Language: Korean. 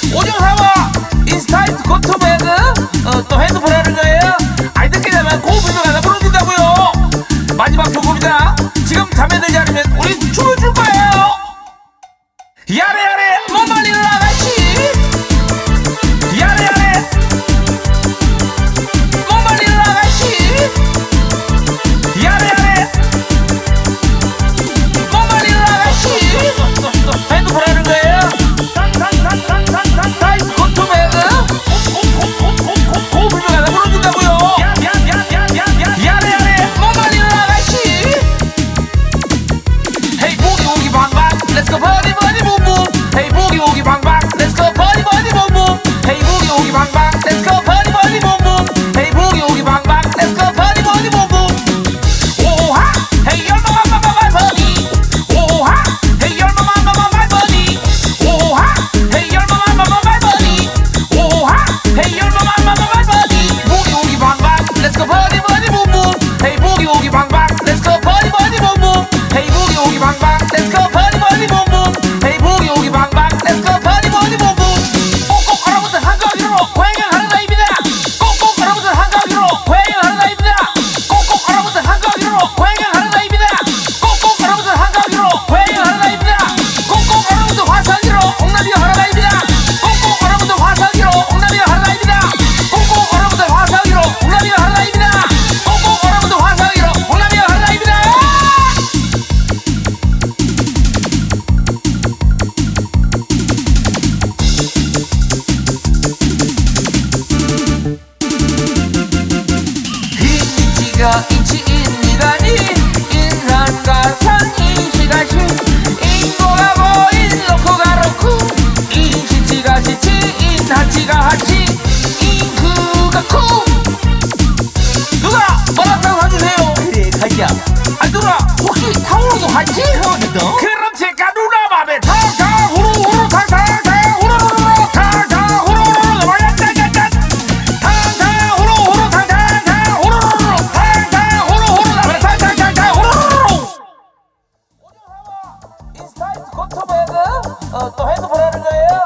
오정사와 인스타이트 고토베드 또 핸드폰 하는 거예요. 아이 듣게 되면 고음표정 하나 불러준다고요. 마지막 조금이다. 지금 잠에 들지 않으면 우리 춤을 출 거예요. 야래야래 못 말리는 아가씨, 야래야래 못 말리는 아가씨, 야래야래 못 말리는 아가씨. 핸드폰 하는 거예요. 인스타이트 고토베드 고음표정 하나 불러준다고요. 야래야래 못 말리는 아가씨. Hey boogie woogie bang bang, let's go party party boom boom. Hey boogie woogie bang bang, let's go party party boom boom. Hey boogie woogie bang bang, let's go party party boom boom. Hey boogie woogie bang bang, let's go party party boom boom. 오하, hey 열마 my body. 오하, hey 열마 my body. 오하, hey 열마 my body. 오하, hey 열마 my body. Boogie woogie bang bang, let's go party party boom boom. Hey boogie woogie bang bang, let's go party party boom boom. Hey boogie woogie bang bang, let's go party party boom boom. Hey boogie woogie bang bang, let's go party party boom boom. 꼭꼭 얼어붙은 한가위로 고행하는 나입니다. 꼭꼭 얼어붙은 한가위로 고행하는 나입니다. 꼭꼭 얼어붙은 한가위로 고행하는 나입니다. 꼭꼭 얼어붙은 한가위로 고행하는 나입니다. 꼭꼭 얼어붙은 화산기로 옥나비가 하는 나입니다. 꼭꼭 얼어붙은 화산기로 옥나비가 하는 나입니다. 꼭꼭 얼어붙은 화산기로 옥나비가 하는 나입니다. 꼭꼭 얼어붙은 화산기로 옥나비가 하는 나입니다. 인지가 인치입니다니 인산과 산인시가시 인고가 보인 로코가 로쿠 인시치가 시치 인하치가 하치 인쿠가 쿠. 누가 뭐라고 사주세요. 그래 가자. 아 누나 혹시 탕후루도 하지? 너? 그럼 제가 누나 맘에 탕탕 후루후루 탕탕탕 후루후루 탕탕 후루후루 와야짜짜짜 탕탕 후루후루 탕탕탕 후루후루 탕탕 후루후루 나만의 탕탕탕탕 후루후루. 오정사와 인스타이트 고토베드 또 핸드폰 하는 거예요.